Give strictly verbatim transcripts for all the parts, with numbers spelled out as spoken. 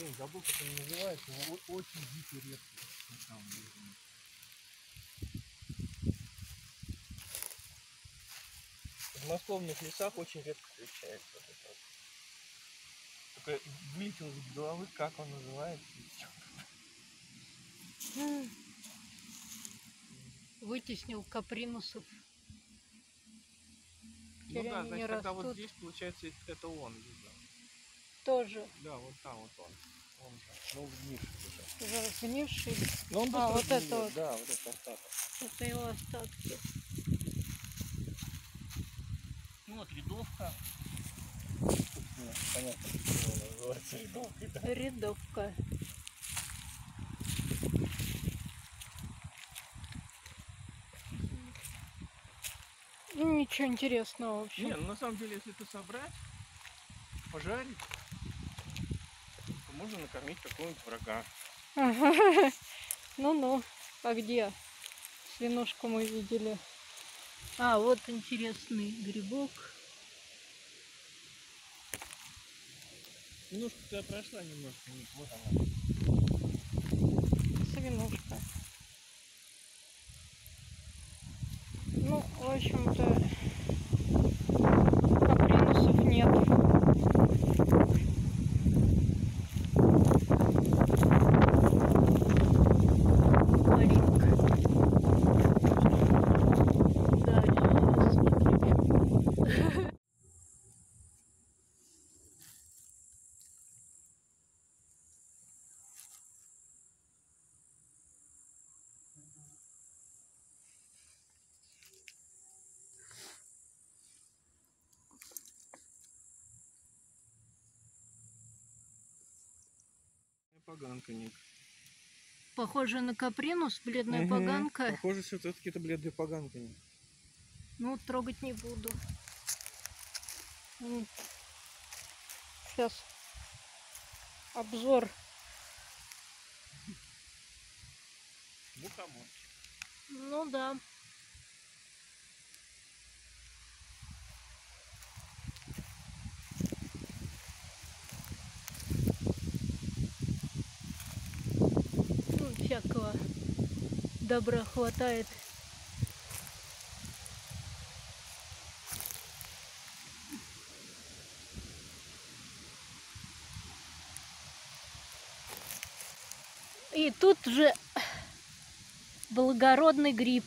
Блин, забыл, как он называется, но о- очень дикий редкий на самом деле. В подмосковных лесах очень редко встречается вот это вот. Только вылетел из головы, как он называется. И всё. Вытеснил капринусов. Ну Теперь да, они не значит, тогда вот растут. здесь, получается, это- это он, видно. Тоже Да, вот там вот он. Он же. Ну, вниз уже. уже разгнивший. Но он А, быстро вот это гниет, вот. да, вот это остаток. Это его остатки. Ну вот рядовка. Собственно, понятно, что она называется рядовкой, да. Рядовка. Ну, ничего интересного, в общем. Не, ну на самом деле, если это собрать, пожарить, то можно накормить какого-нибудь врага. Ага. Ну-ну. А где? Свинушку мы видели. А, вот интересный грибок. Немножко-то прошла немножко, Ник, вот она. Свинушка. Ну, в общем-то, капринусов нет. Малинка. Да, сейчас смотрим. Поганка, Ник. Похоже на капринус, бледная Угу. поганка. Похоже, что все-таки это бледная поганка, Ник. Ну, трогать не буду. Сейчас обзор. Мухомор. Ну да. Ну, всякого добра хватает. И тут же благородный гриб.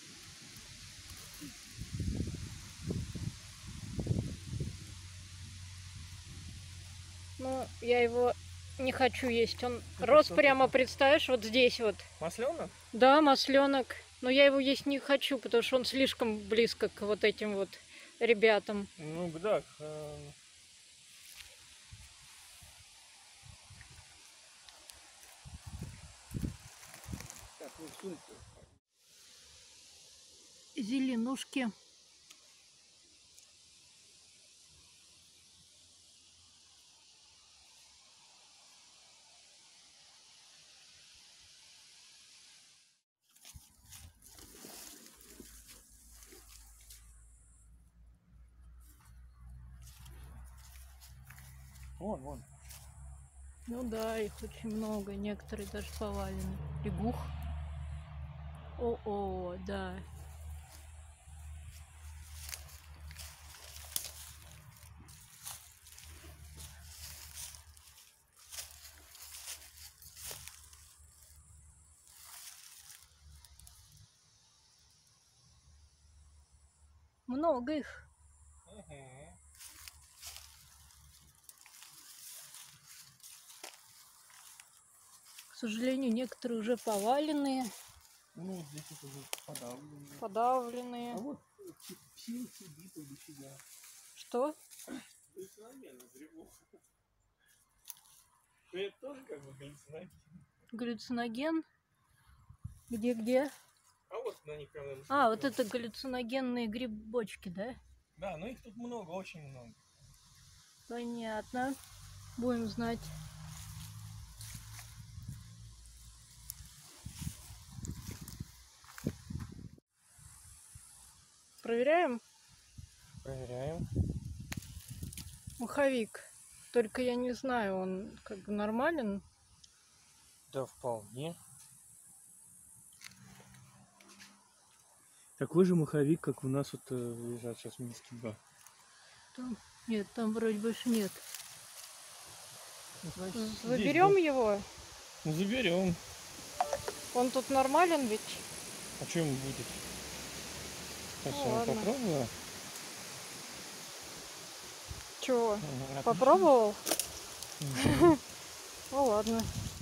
Ну, я его не хочу есть. Он Это рос что прямо, такое? представляешь, вот здесь вот. Масленок? Да, масленок. Но я его есть не хочу, потому что он слишком близко к вот этим вот ребятам. Ну да. Э... Так, вот сумку. Зеленушки. Вон, вон. Ну да, их очень много, некоторые даже повалены. Лягух. О-о, да. Много их. Угу. К сожалению, некоторые уже поваленные, Ну, вот здесь вот уже подавленные. подавленные. А вот псил сидит или сюда. Что? Галлюциноген грибов. Ну, это тоже как бы галлюциноген. Галлюциноген? Где-где? А вот на них, когда А, вот это галлюциногенные грибочки, да? Да, но их тут много, очень много. Понятно. Будем знать. Проверяем? Проверяем. Муховик. Только я не знаю, он как бы нормален. Да, вполне. Такой же маховик, как у нас вот э, лежат сейчас миски два. Там... Нет, там вроде больше нет. Ну, значит, здесь Заберем был. его? Ну, заберем. Он тут нормален ведь? А что ему будет? Сейчас Ну, я ладно. попробую. Чего? Ага, Попробовал? отлично. Ну ладно.